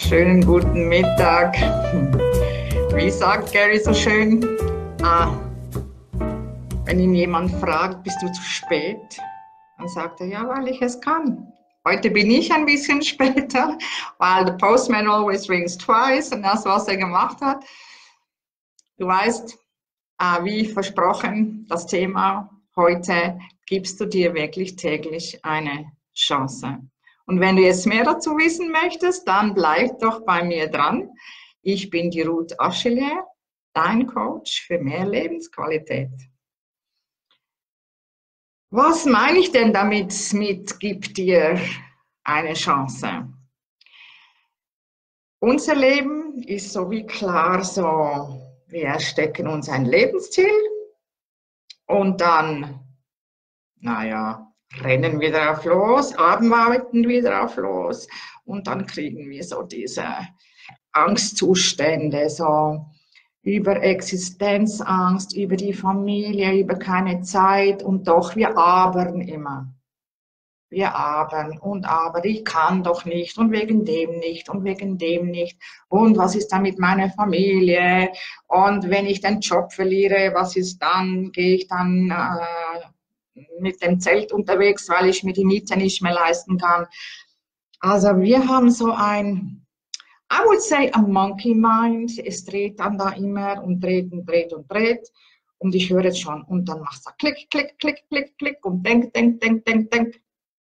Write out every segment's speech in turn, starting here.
Schönen guten Mittag. Wie sagt Gary so schön? Wenn ihn jemand fragt, bist du zu spät? Dann sagt er, ja, weil ich es kann. Heute bin ich ein bisschen später, weil the postman always rings twice und das, was er gemacht hat. Du weißt, wie versprochen, das Thema heute, gibst du dir wirklich täglich eine Chance. Und wenn du jetzt mehr dazu wissen möchtest, dann bleib doch bei mir dran. Ich bin die Ruth Achillier, dein Coach für mehr Lebensqualität. Was meine ich denn damit mit gib dir eine Chance? Unser Leben ist so wie klar so, wir stecken uns ein Lebensziel und dann, naja, rennen wir drauf los, arbeiten wir drauf los und dann kriegen wir so diese Angstzustände, so über Existenzangst, über die Familie, über keine Zeit und doch, wir abern immer. Wir abern und aber, ich kann doch nicht und wegen dem nicht und wegen dem nicht und was ist dann mit meiner Familie und wenn ich den Job verliere, was ist dann, gehe ich dann mit dem Zelt unterwegs, weil ich mir die Miete nicht mehr leisten kann. Also wir haben so ein, I would say a monkey mind, es dreht dann da immer und dreht und dreht und dreht und ich höre es schon und dann macht es klick, klick, klick, klick, klick und denk, denk, denk, denk, denk.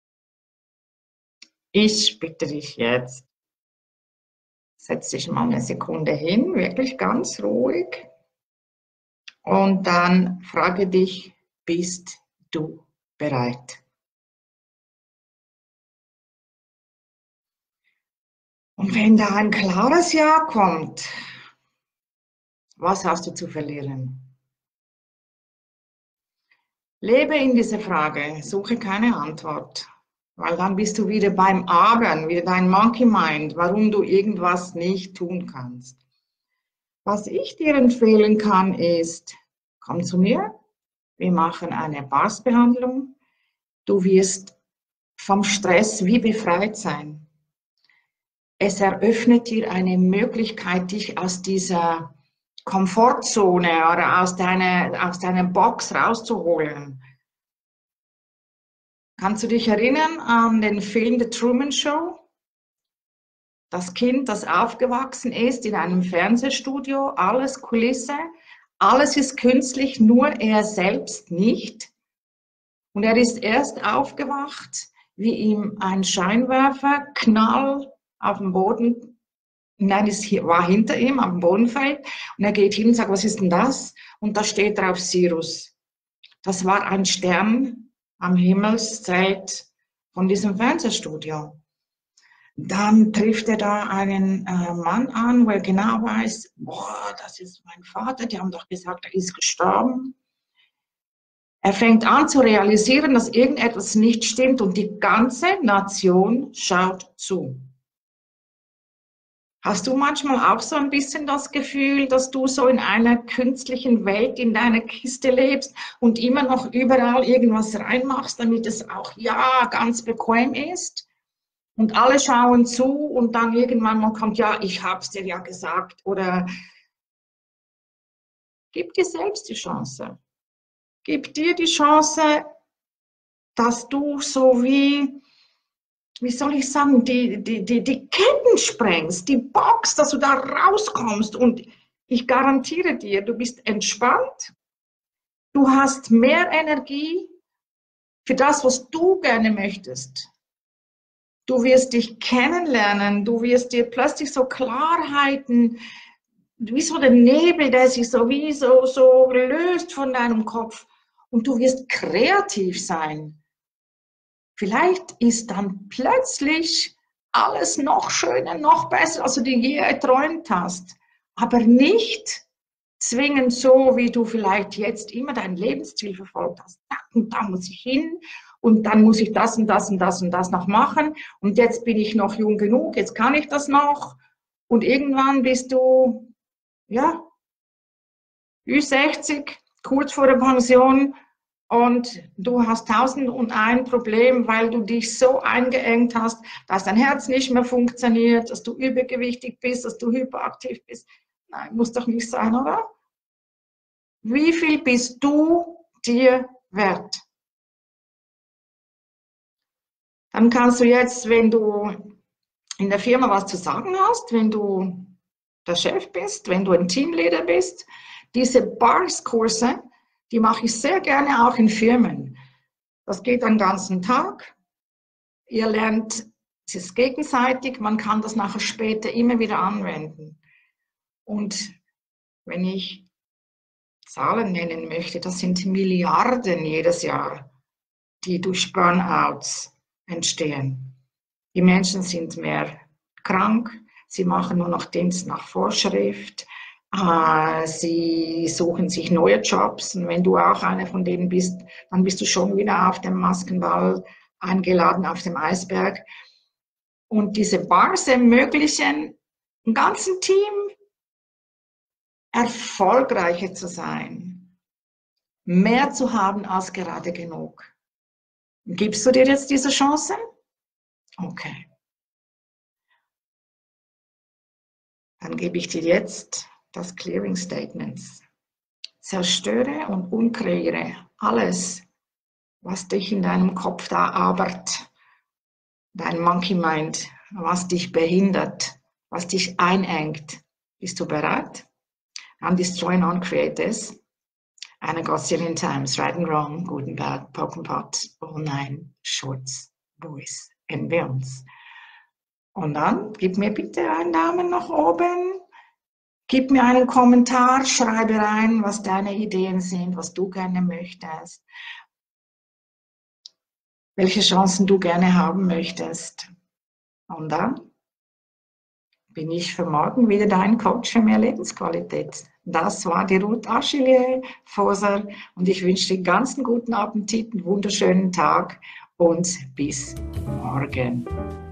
Ich bitte dich jetzt, setz dich mal eine Sekunde hin, wirklich ganz ruhig und dann frage dich, bist du bereit? Und wenn da ein klares Ja kommt, was hast du zu verlieren? Lebe in dieser Frage, suche keine Antwort, weil dann bist du wieder beim Abern, wieder dein Monkey Mind, warum du irgendwas nicht tun kannst. Was ich dir empfehlen kann, ist, komm zu mir, wir machen eine Barsbehandlung, du wirst vom Stress wie befreit sein. Es eröffnet dir eine Möglichkeit, dich aus dieser Komfortzone oder aus deiner Box rauszuholen. Kannst du dich erinnern an den Film The Truman Show? Das Kind, das aufgewachsen ist in einem Fernsehstudio, alles Kulisse, alles ist künstlich, nur er selbst nicht. Und er ist erst aufgewacht, wie ihm ein Scheinwerfer knall auf dem Boden, nein, es war hinter ihm am Boden fällt. Und er geht hin und sagt, was ist denn das? Und da steht drauf Sirius. Das war ein Stern am Himmelszelt von diesem Fernsehstudio. Dann trifft er da einen Mann an, wo er genau weiß, boah, das ist mein Vater, die haben doch gesagt, er ist gestorben. Er fängt an zu realisieren, dass irgendetwas nicht stimmt und die ganze Nation schaut zu. Hast du manchmal auch so ein bisschen das Gefühl, dass du so in einer künstlichen Welt in deiner Kiste lebst und immer noch überall irgendwas reinmachst, damit es auch ja ganz bequem ist? Und alle schauen zu und dann irgendwann mal kommt, ja, ich hab's dir ja gesagt. Oder gib dir selbst die Chance. Gib dir die Chance, dass du so wie soll ich sagen, die Ketten sprengst, die Box, dass du da rauskommst. Und ich garantiere dir, du bist entspannt, du hast mehr Energie für das, was du gerne möchtest. Du wirst dich kennenlernen, du wirst dir plötzlich so Klarheiten, wie so der Nebel, der sich so wie so löst von deinem Kopf und du wirst kreativ sein. Vielleicht ist dann plötzlich alles noch schöner, noch besser, als du dir je erträumt hast, aber nicht zwingend so, wie du vielleicht jetzt immer dein Lebensziel verfolgt hast. Und da muss ich hin und dann muss ich das und das und das und das noch machen und jetzt bin ich noch jung genug, jetzt kann ich das noch und irgendwann bist du, ja, Ü60, kurz vor der Pension und du hast 1001 Problem, weil du dich so eingeengt hast, dass dein Herz nicht mehr funktioniert, dass du übergewichtig bist, dass du hyperaktiv bist. Nein, muss doch nicht sein, oder? Wie viel bist du dir wert? Dann kannst du jetzt, wenn du in der Firma was zu sagen hast, wenn du der Chef bist, wenn du ein Teamleader bist, diese Bars-Kurse, die mache ich sehr gerne auch in Firmen. Das geht den ganzen Tag. Ihr lernt es gegenseitig, man kann das nachher später immer wieder anwenden. Und wenn ich Zahlen nennen möchte, das sind Milliarden jedes Jahr, die durch Burnouts entstehen. Die Menschen sind mehr krank, sie machen nur noch Dienst nach Vorschrift, sie suchen sich neue Jobs und wenn du auch einer von denen bist, dann bist du schon wieder auf dem Maskenball eingeladen, auf dem Eisberg. Und diese Bars ermöglichen im ganzen Team erfolgreicher zu sein, mehr zu haben als gerade genug. Gibst du dir jetzt diese Chance? Okay. Dann gebe ich dir jetzt das Clearing Statement. Zerstöre und unkreiere alles, was dich in deinem Kopf da arbeitet, dein Monkey Mind, was dich behindert, was dich einengt. Bist du bereit? And destroy and uncreate this. And I got zillion times, right and wrong, good and bad, poke and pot, all nine shorts, boys and beyonds. Und dann gib mir bitte einen Daumen nach oben, gib mir einen Kommentar, schreibe rein, was deine Ideen sind, was du gerne möchtest, welche Chancen du gerne haben möchtest. Und dann bin ich für morgen wieder dein Coach für mehr Lebensqualität. Das war die Ruth Achille-Foser und ich wünsche dir ganz einen guten Appetit, einen wunderschönen Tag und bis morgen.